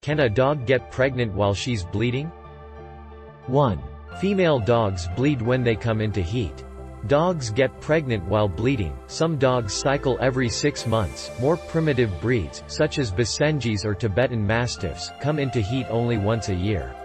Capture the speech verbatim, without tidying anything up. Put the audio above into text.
Can a dog get pregnant while she's bleeding? one. Female dogs bleed when they come into heat. Dogs get pregnant while bleeding. Some dogs cycle every six months. More primitive breeds, such as Basenjis or Tibetan Mastiffs, come into heat only once a year.